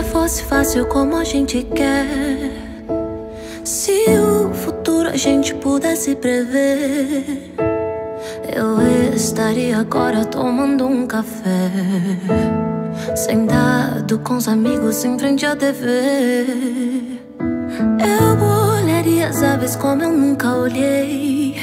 fosse fácil como a gente quer, se o futuro a gente pudesse prever, eu estaria agora tomando um café, sentado com os amigos em frente à TV. Eu olharia as aves como eu nunca olhei,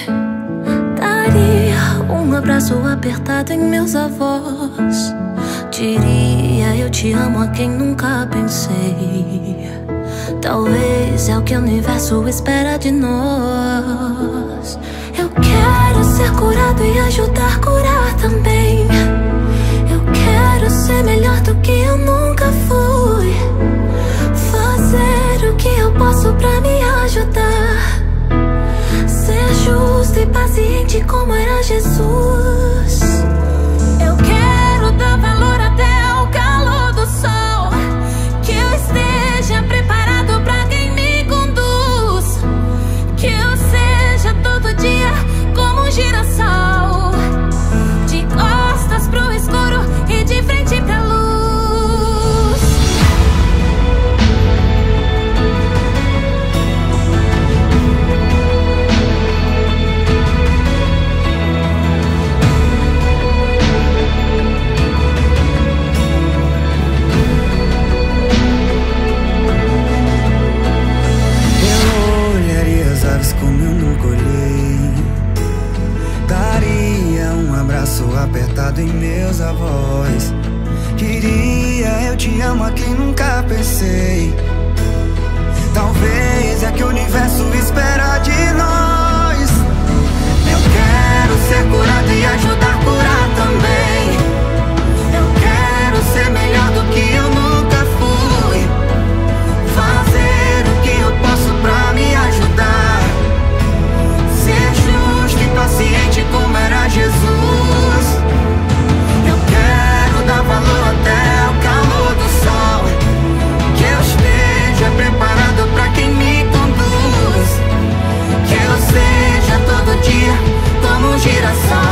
daria um abraço apertado em meus avós, diria eu te amo a quem nunca pensei. Talvez é o que o universo espera de nós. Eu quero ser curado e ajudar a curar também. Eu quero ser melhor do que eu nunca fui, fazer o que eu posso pra me ajudar, ser justo e paciente como era Jesus. Eu quero dar valor até ao calor do sol, que eu esteja preparado pra quem me conduz, que eu seja todo dia como um girassol, de costas pro escuro e de frente pra luz. Como eu nunca olhei, daria um abraço apertado em meus avós, diria eu te amo a quem nunca pensei. Talvez é que o universo espera de nós. Eu quero ser curado e ajudar a curar também. Eu quero ser melhor do que eu nunca fui, fazer o que eu posso pra me ajudar, paciente como era Jesus. Eu quero dar valor até o calor do sol, que eu esteja preparado pra quem me conduz, que eu seja todo dia como um girassol,